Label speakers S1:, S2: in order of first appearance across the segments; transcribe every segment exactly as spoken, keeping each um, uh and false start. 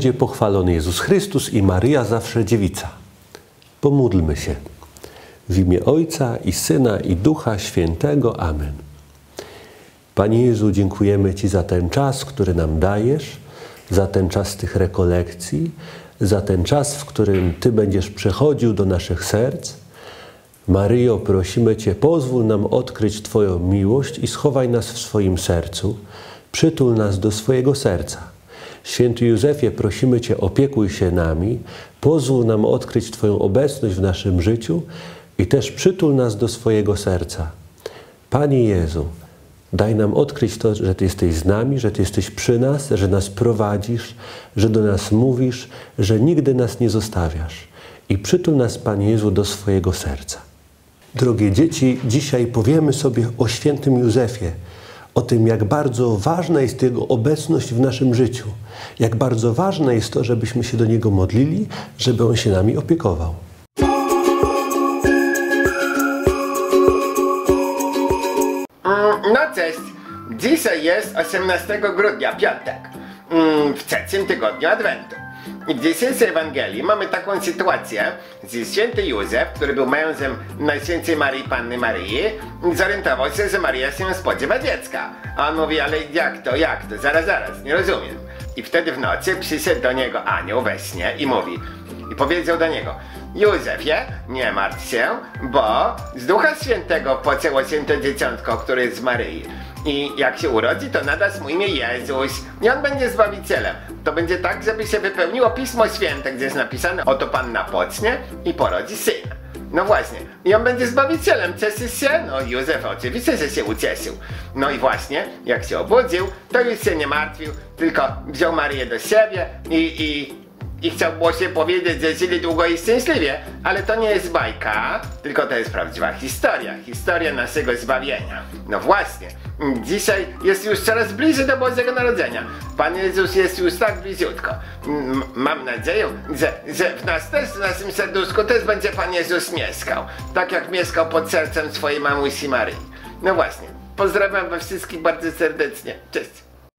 S1: będzie pochwalony Jezus Chrystus i Maryja zawsze dziewica. Pomódlmy się. W imię Ojca i Syna i Ducha Świętego. Amen. Panie Jezu, dziękujemy Ci za ten czas, który nam dajesz, za ten czas tych rekolekcji, za ten czas, w którym Ty będziesz przechodził do naszych serc. Maryjo, prosimy Cię, pozwól nam odkryć Twoją miłość i schowaj nas w swoim sercu. Przytul nas do swojego serca. Święty Józefie, prosimy Cię, opiekuj się nami, pozwól nam odkryć Twoją obecność w naszym życiu i też przytul nas do swojego serca. Panie Jezu, daj nam odkryć to, że Ty jesteś z nami, że Ty jesteś przy nas, że nas prowadzisz, że do nas mówisz, że nigdy nas nie zostawiasz. I przytul nas, Panie Jezu, do swojego serca. Drogie dzieci, dzisiaj powiemy sobie o świętym Józefie, o tym, jak bardzo ważna jest Jego obecność w naszym życiu, jak bardzo ważne jest to, żebyśmy się do Niego modlili, żeby On się nami opiekował.
S2: No cześć, dzisiaj jest osiemnastego grudnia, piątek, w trzecim tygodniu Adwentu. I w dzisiejszej Ewangelii mamy taką sytuację, że święty Józef, który był mężem Najświętszej Maryi Panny Maryi, zorientował się, że Maryja się spodziewa dziecka. A on mówi, ale jak to, jak to, zaraz, zaraz, nie rozumiem. I wtedy w nocy przyszedł do niego anioł we śnie i mówi, i powiedział do niego: Józefie, nie martw się, bo z Ducha Świętego poczęło się to dzieciątko, które jest z Maryi. I jak się urodzi, to nadasz mu imię Jezus i on będzie Zbawicielem. To będzie tak, żeby się wypełniło Pismo Święte, gdzie jest napisane: oto Panna pocznie i porodzi syna. No właśnie, i on będzie Zbawicielem. Cieszysz się? No Józef oczywiście, że się ucieszył. No i właśnie, jak się obudził, to już się nie martwił, tylko wziął Maryję do siebie i... i I chciał było się powiedzieć, że żyli długo i szczęśliwie, ale to nie jest bajka, tylko to jest prawdziwa historia, historia naszego zbawienia. No właśnie, dzisiaj jest już coraz bliżej do Bożego Narodzenia. Pan Jezus jest już tak bliziutko. M mam nadzieję, że, że w nas też, w naszym serduszku też będzie Pan Jezus mieszkał, tak jak mieszkał pod sercem swojej mamusi Maryi. No właśnie, pozdrawiam was wszystkich bardzo serdecznie. Cześć!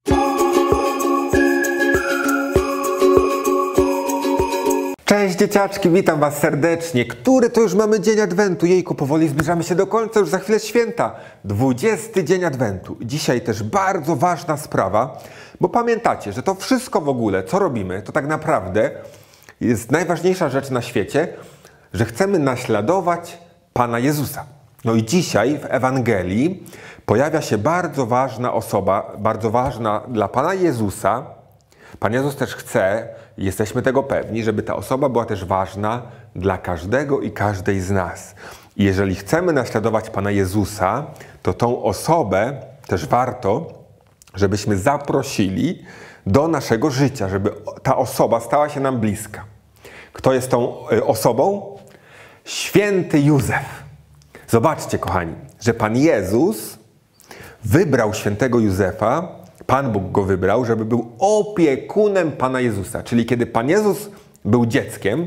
S3: Cześć dzieciaczki, witam was serdecznie. Który to już mamy dzień Adwentu? Jejku, powoli zbliżamy się do końca, już za chwilę święta. dwudziesty dzień Adwentu. Dzisiaj też bardzo ważna sprawa, bo pamiętacie, że to wszystko w ogóle, co robimy, to tak naprawdę jest najważniejsza rzecz na świecie, że chcemy naśladować Pana Jezusa. No i dzisiaj w Ewangelii pojawia się bardzo ważna osoba, bardzo ważna dla Pana Jezusa. Pan Jezus też chce, jesteśmy tego pewni, żeby ta osoba była też ważna dla każdego i każdej z nas. I jeżeli chcemy naśladować Pana Jezusa, to tą osobę też warto, żebyśmy zaprosili do naszego życia, żeby ta osoba stała się nam bliska. Kto jest tą osobą? Święty Józef. Zobaczcie, kochani, że Pan Jezus wybrał świętego Józefa, Pan Bóg go wybrał, żeby był opiekunem Pana Jezusa. Czyli kiedy Pan Jezus był dzieckiem,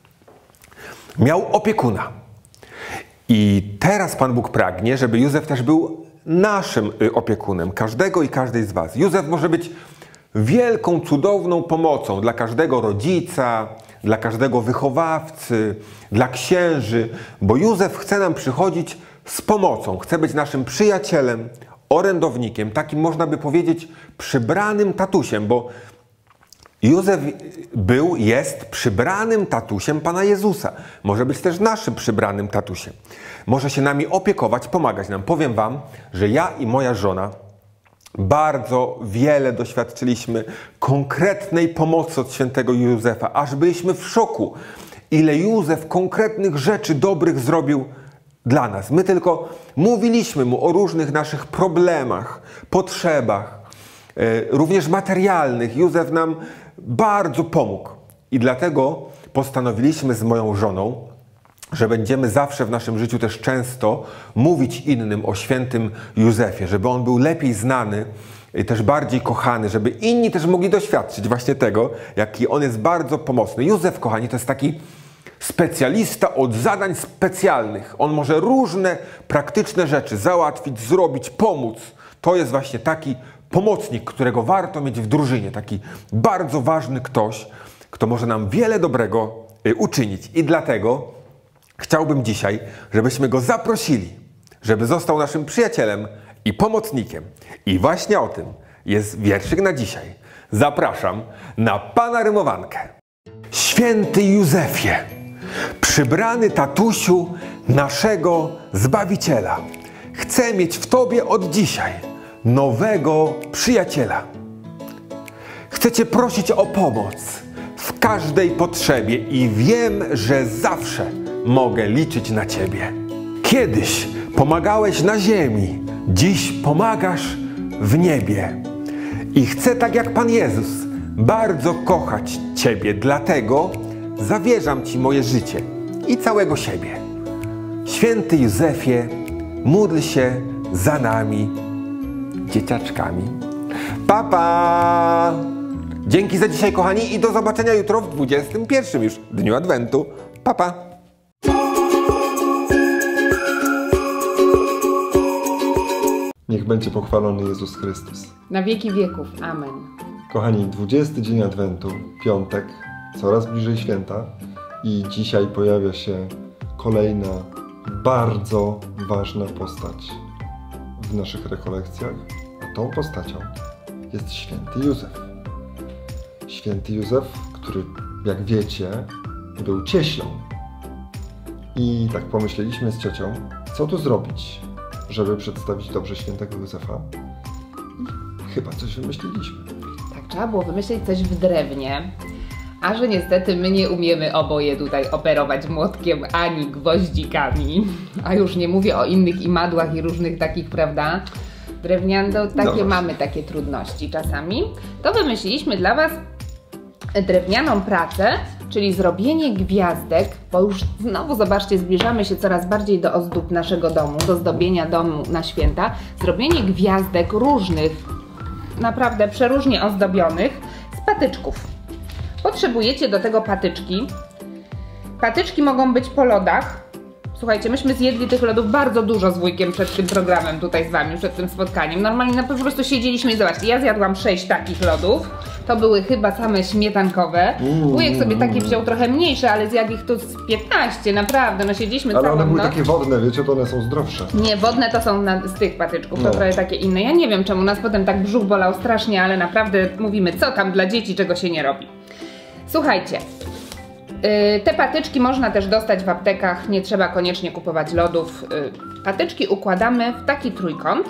S3: miał opiekuna. I teraz Pan Bóg pragnie, żeby Józef też był naszym opiekunem, każdego i każdej z was. Józef może być wielką, cudowną pomocą dla każdego rodzica, dla każdego wychowawcy, dla księży, bo Józef chce nam przychodzić z pomocą, chce być naszym przyjacielem, orędownikiem, takim można by powiedzieć przybranym tatusiem, bo Józef był, jest przybranym tatusiem Pana Jezusa. Może być też naszym przybranym tatusiem. Może się nami opiekować, pomagać nam. Powiem wam, że ja i moja żona bardzo wiele doświadczyliśmy konkretnej pomocy od świętego Józefa, aż byliśmy w szoku, ile Józef konkretnych rzeczy dobrych zrobił dla nas. My tylko mówiliśmy mu o różnych naszych problemach, potrzebach, e, również materialnych. Józef nam bardzo pomógł. I dlatego postanowiliśmy z moją żoną, że będziemy zawsze w naszym życiu też często mówić innym o świętym Józefie, żeby on był lepiej znany i też bardziej kochany, żeby inni też mogli doświadczyć właśnie tego, jaki on jest bardzo pomocny. Józef, kochani, to jest taki specjalista od zadań specjalnych. On może różne praktyczne rzeczy załatwić, zrobić, pomóc. To jest właśnie taki pomocnik, którego warto mieć w drużynie. Taki bardzo ważny ktoś, kto może nam wiele dobrego y, uczynić. I dlatego chciałbym dzisiaj, żebyśmy go zaprosili, żeby został naszym przyjacielem i pomocnikiem. I właśnie o tym jest wierszyk na dzisiaj. Zapraszam na pana rymowankę. Święty Józefie, przybrany tatusiu naszego Zbawiciela, chcę mieć w Tobie od dzisiaj nowego przyjaciela. Chcę Cię prosić o pomoc w każdej potrzebie i wiem, że zawsze mogę liczyć na Ciebie. Kiedyś pomagałeś na ziemi, dziś pomagasz w niebie. I chcę tak jak Pan Jezus bardzo kochać Ciebie, dlatego zawierzam Ci moje życie i całego siebie. Święty Józefie, módl się za nami, dzieciaczkami. Pa, pa! Dzięki za dzisiaj, kochani, i do zobaczenia jutro w dwudziestym pierwszym już dniu Adwentu. Pa, pa!
S4: Niech będzie pochwalony Jezus Chrystus.
S5: Na wieki wieków. Amen.
S4: Kochani, dwudziesty dzień Adwentu, piątek, coraz bliżej święta i dzisiaj pojawia się kolejna bardzo ważna postać w naszych rekolekcjach, a tą postacią jest święty Józef. Święty Józef, który, jak wiecie, był cieślą. I tak pomyśleliśmy z ciocią, co tu zrobić, żeby przedstawić dobrze świętego Józefa. I chyba coś wymyśliliśmy.
S5: Tak, trzeba było wymyślić coś w drewnie, a że niestety my nie umiemy oboje tutaj operować młotkiem ani gwoździkami, a już nie mówię o innych imadłach i różnych takich, prawda, drewnian, to takie
S4: Dobra.
S5: mamy takie trudności czasami, to wymyśliliśmy dla Was drewnianą pracę, czyli zrobienie gwiazdek, bo już znowu zobaczcie, zbliżamy się coraz bardziej do ozdób naszego domu, do zdobienia domu na święta, zrobienie gwiazdek różnych, naprawdę przeróżnie ozdobionych z patyczków. Potrzebujecie do tego patyczki. Patyczki mogą być po lodach. Słuchajcie, myśmy zjedli tych lodów bardzo dużo z wujkiem przed tym programem tutaj z Wami, przed tym spotkaniem. Normalnie po prostu siedzieliśmy i zobaczcie, ja zjadłam sześć takich lodów. To były chyba same śmietankowe. Wujek sobie takie wziął trochę mniejsze, ale zjadł ich tu z piętnaście, naprawdę. No siedzieliśmy
S4: Ale
S5: całą
S4: one były
S5: noc.
S4: takie wodne, wiecie, to one są zdrowsze.
S5: Nie, wodne to są na, z tych patyczków, to
S4: No.
S5: trochę takie inne. Ja nie wiem, czemu nas potem tak brzuch bolał strasznie, ale naprawdę mówimy, co tam dla dzieci, czego się nie robi. Słuchajcie, yy, te patyczki można też dostać w aptekach, nie trzeba koniecznie kupować lodów. Yy, patyczki układamy w taki trójkąt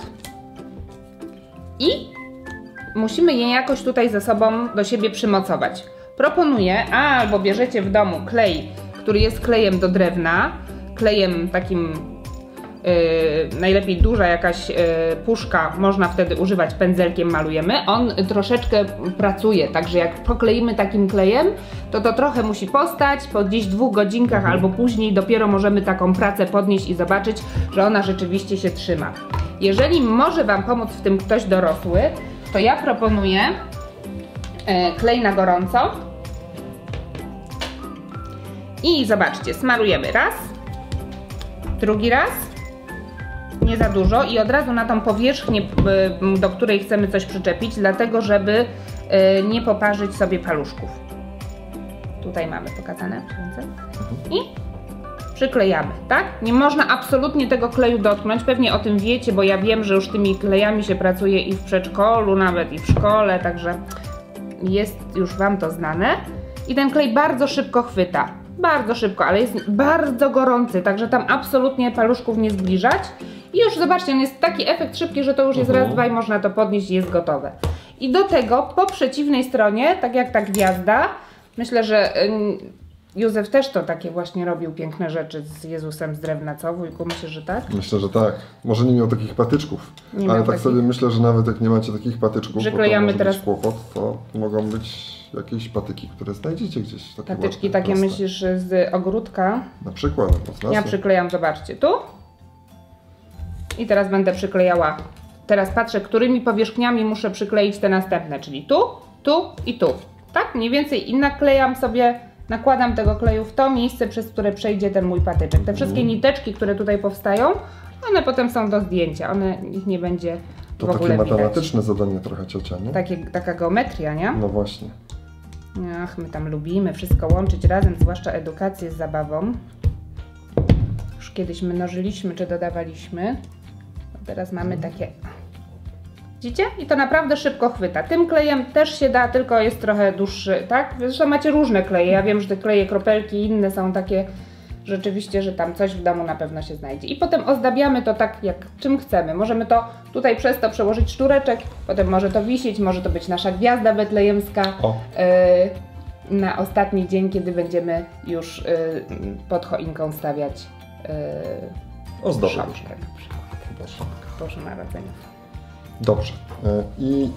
S5: i musimy je jakoś tutaj ze sobą do siebie przymocować. Proponuję, a, albo bierzecie w domu klej, który jest klejem do drewna, klejem takim, yy, najlepiej duża jakaś yy, puszka, można wtedy używać, pędzelkiem malujemy. On troszeczkę pracuje, także jak pokleimy takim klejem, to to trochę musi postać, po gdzieś dwóch godzinkach albo później dopiero możemy taką pracę podnieść i zobaczyć, że ona rzeczywiście się trzyma. Jeżeli może Wam pomóc w tym ktoś dorosły, to ja proponuję e, klej na gorąco i zobaczcie, smarujemy raz, drugi raz, nie za dużo i od razu na tą powierzchnię, e, do której chcemy coś przyczepić, dlatego żeby e, nie poparzyć sobie paluszków. Tutaj mamy pokazane i przyklejamy, tak? Nie można absolutnie tego kleju dotknąć, pewnie o tym wiecie, bo ja wiem, że już tymi klejami się pracuje i w przedszkolu, nawet i w szkole, także jest już Wam to znane. I ten klej bardzo szybko chwyta, bardzo szybko, ale jest bardzo gorący, także tam absolutnie paluszków nie zbliżać. I już zobaczcie, on jest taki efekt szybki, że to już jest raz, dwa i można to podnieść i jest gotowe. I do tego po przeciwnej stronie, tak jak ta gwiazda, myślę, że Józef też to takie właśnie robił piękne rzeczy z Jezusem z drewna, co wujku? Myślę, że tak?
S4: Myślę, że tak. Może nie miał takich patyczków,
S5: Nie
S4: ale
S5: miał
S4: tak
S5: takich.
S4: sobie myślę, że nawet jak nie macie takich patyczków,
S5: Przyklejamy
S4: bo to może
S5: teraz-
S4: być kłopot, to mogą być jakieś patyki, które znajdziecie gdzieś. Takie
S5: Patyczki
S4: ładne,
S5: takie
S4: proste.
S5: myślisz z ogródka?
S4: Na przykład, albo z lasu.
S5: Ja przyklejam, zobaczcie, tu. I teraz będę przyklejała. Teraz patrzę, którymi powierzchniami muszę przykleić te następne, czyli tu, tu i tu. Tak? Mniej więcej i naklejam sobie, nakładam tego kleju w to miejsce, przez które przejdzie ten mój patyczek. Te wszystkie niteczki, które tutaj powstają, one potem są do zdjęcia. One, ich nie będzie
S4: To
S5: w
S4: takie
S5: ogóle widać.
S4: matematyczne zadanie trochę, ciocia, nie?
S5: Takie, taka geometria, nie?
S4: No właśnie.
S5: Ach, my tam lubimy wszystko łączyć razem, zwłaszcza edukację z zabawą. Już kiedyś mnożyliśmy czy dodawaliśmy. A teraz mamy takie... Widzicie? I to naprawdę szybko chwyta. Tym klejem też się da, tylko jest trochę dłuższy, tak? Zresztą macie różne kleje. Ja wiem, że te kleje kropelki i inne są takie rzeczywiście, że tam coś w domu na pewno się znajdzie. I potem ozdabiamy to tak, jak czym chcemy. Możemy to tutaj przez to przełożyć sztureczek, potem może to wisieć, może to być nasza gwiazda betlejemska.
S4: O.
S5: Yy, na ostatni dzień, kiedy będziemy już yy, pod choinką stawiać yy,
S4: Ozdoby.
S5: szopkę na przykład. Boże Narodzenia.
S4: Dobrze. E, I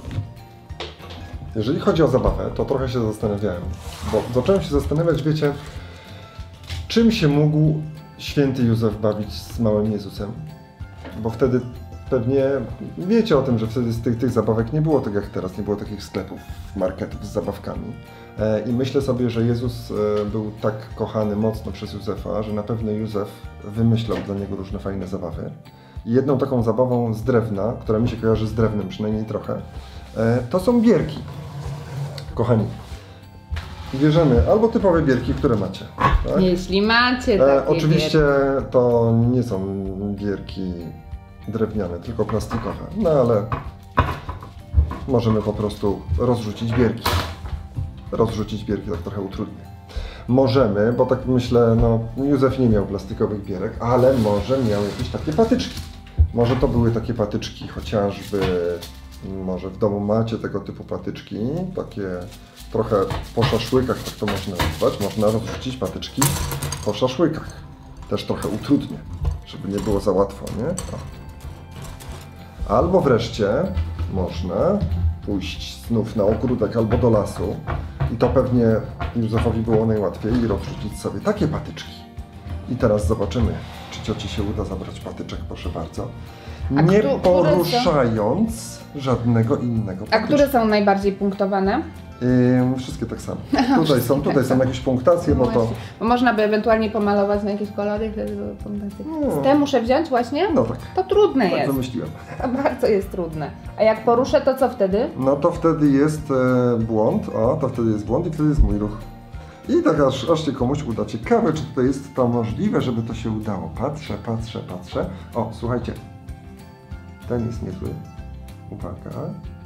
S4: jeżeli chodzi o zabawę, to trochę się zastanawiałem, bo zacząłem się zastanawiać, wiecie, czym się mógł święty Józef bawić z małym Jezusem? Bo wtedy pewnie wiecie o tym, że wtedy z tych, tych zabawek nie było tak jak teraz, nie było takich sklepów, marketów z zabawkami. E, I myślę sobie, że Jezus e, był tak kochany mocno przez Józefa, że na pewno Józef wymyślał dla niego różne fajne zabawy. I jedną taką zabawą z drewna, która mi się kojarzy z drewnem przynajmniej trochę, e, to są bierki. Kochani, bierzemy albo typowe bierki, które macie. Tak?
S5: Jeśli macie takie
S4: E, oczywiście
S5: bierki.
S4: to nie są bierki drewniane, tylko plastikowe. No ale możemy po prostu rozrzucić bierki. Rozrzucić bierki tak trochę utrudnię. Możemy, bo tak myślę, no Józef nie miał plastikowych bierek, ale może miał jakieś takie patyczki. Może to były takie patyczki, chociażby, może w domu macie tego typu patyczki, takie trochę po szaszłykach, tak to można nazwać. Można rozrzucić patyczki po szaszłykach. Też trochę utrudnię, żeby nie było za łatwo, nie? O. Albo wreszcie można pójść znów na ogródek albo do lasu i to pewnie Józefowi było najłatwiej i rozrzucić sobie takie patyczki. I teraz zobaczymy, czy cioci się uda zabrać patyczek, proszę bardzo. Nie
S5: któ- które
S4: poruszając żadnego innego patyczka.
S5: A które są najbardziej punktowane?
S4: Ym, wszystkie tak samo. Tutaj są, tutaj są jakieś punktacje, bo to...
S5: Bo można by ewentualnie pomalować na jakieś kolory, wtedy były punktacje.
S4: No.
S5: Z te muszę wziąć właśnie?
S4: No tak.
S5: To trudne
S4: Tak
S5: jest.
S4: wymyśliłem.
S5: To bardzo jest trudne. A jak poruszę, to co wtedy?
S4: No to wtedy jest e, błąd, o, to wtedy jest błąd i wtedy jest mój ruch. I tak aż, aż się komuś uda. Ciekawe, czy tutaj jest to możliwe, żeby to się udało. Patrzę, patrzę, patrzę. O, słuchajcie. Ten jest niezły. Uwaga.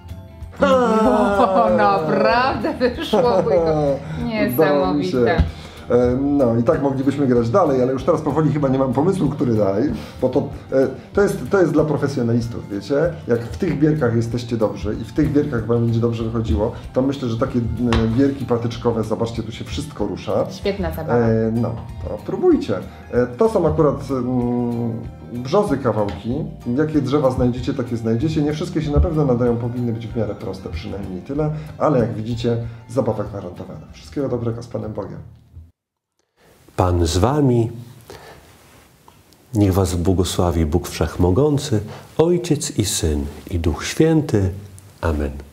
S5: O, naprawdę wyszło niesamowite.
S4: No i tak moglibyśmy grać dalej, ale już teraz powoli chyba nie mam pomysłu, który dalej, bo to, to, jest, to jest dla profesjonalistów, wiecie? Jak w tych bierkach jesteście dobrzy i w tych bierkach wam będzie dobrze wychodziło, to myślę, że takie bierki patyczkowe, zobaczcie, tu się wszystko rusza.
S5: Świetna zabawa.
S4: No, to próbujcie. To są akurat mm, brzozy kawałki. Jakie drzewa znajdziecie, takie znajdziecie. Nie wszystkie się na pewno nadają, powinny być w miarę proste, przynajmniej tyle, ale jak widzicie, zabawa gwarantowana. Wszystkiego dobrego, z Panem Bogiem.
S1: Pan z wami, niech was błogosławi Bóg Wszechmogący, Ojciec i Syn i Duch Święty. Amen.